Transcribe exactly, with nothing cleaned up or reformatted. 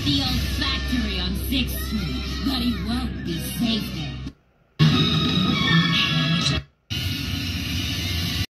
the old factory on sixth street, but he won't be safe there.